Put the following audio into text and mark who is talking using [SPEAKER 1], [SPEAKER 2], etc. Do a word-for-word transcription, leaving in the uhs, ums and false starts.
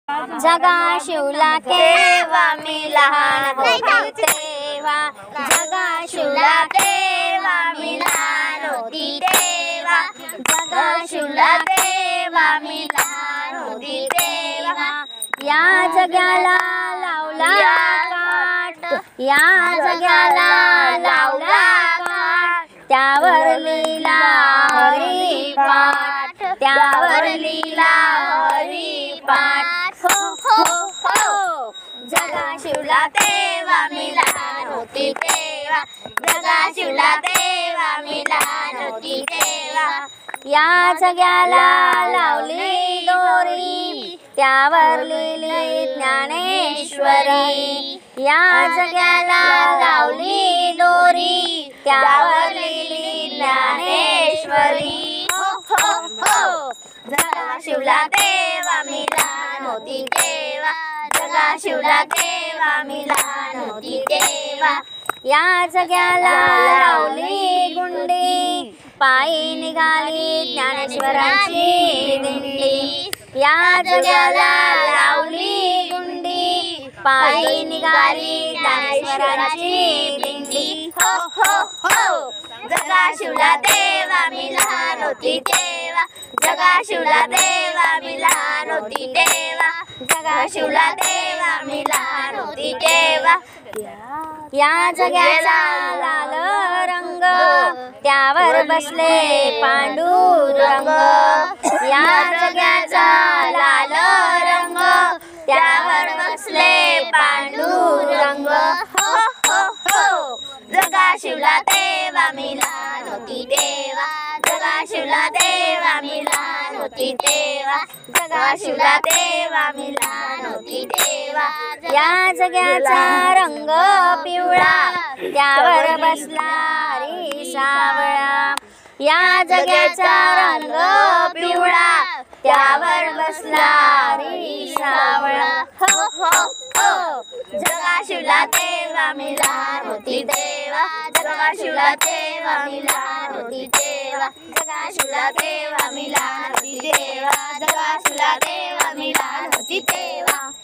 [SPEAKER 1] जगा शिवला केव्हा मी लहान होती तेव्हा, जगा शिवला केव्हा मी लहान होती तेव्हा, जगा शिवला केव्हा मी लहान होती तेव्हा, या जगाला लावला काट, या जगाला लावला काट, त्यावर लीला हरिपाठ, त्यावर लीला हरिपाठ. हो हो हो, जगा शिवला तेव्हा मी लहान होती तेव्हा, जगा शिवला तेव्हा मी लहान होती तेव्हा, या जगाला लावली दोरी, त्यावर लिहिली ज्ञानेश्वरी, या जगाला लावली दोरी, त्यावर लिहिली ज्ञानेश्वरी. हो हो हो, जगा शिवला तेव्हा मी लहान होती तेव्हा, जगा शिवला तेव्हा मी लहान होती तेव्हा, या जगाला लावली गुंडी, पायी निघाली ज्ञानेश्वराची दिंडी, या जगाला लावली गुंडी, पायी निघाली ज्ञानेश्वराची दिंडी. हो हो हो, जगा शिवला तेव्हा मी लहान होती तेव्हा, जगा शिवला तेव्हा मी लहान होती तेव्हा, जगा शिवला तेव्हा मी लहान होती तेव्हा, या जगाचा लाल रंग, त्यावर बसले पांडुरंग, या जगाचा लाल रंग, त्यावर बसले पांडुरंग. हो हो हो, जगा शिवला तेव्हा मी लहान होती तेव्हा, जगा शिवला तेव्हा मी लहान होती तेव्हा, जगा शिवला तेव्हा मी लहान होती तेव्हा, या जगाचा रंग पिवळा, त्यावर बसला रे सावळा, या जगाचा रंग पिवळा, त्यावर बसला रे सावळा. हो हो हो, जगा शिवला तेव्हा मी लहान होती तेव्हा, जगा शिवला तेव्हा मी लहान होती तेव्हा, जगा शिवला तेव्हा मी लहान होती तेव्हा, जगा शिवला तेव्हा मी लहान होती तेव्हा.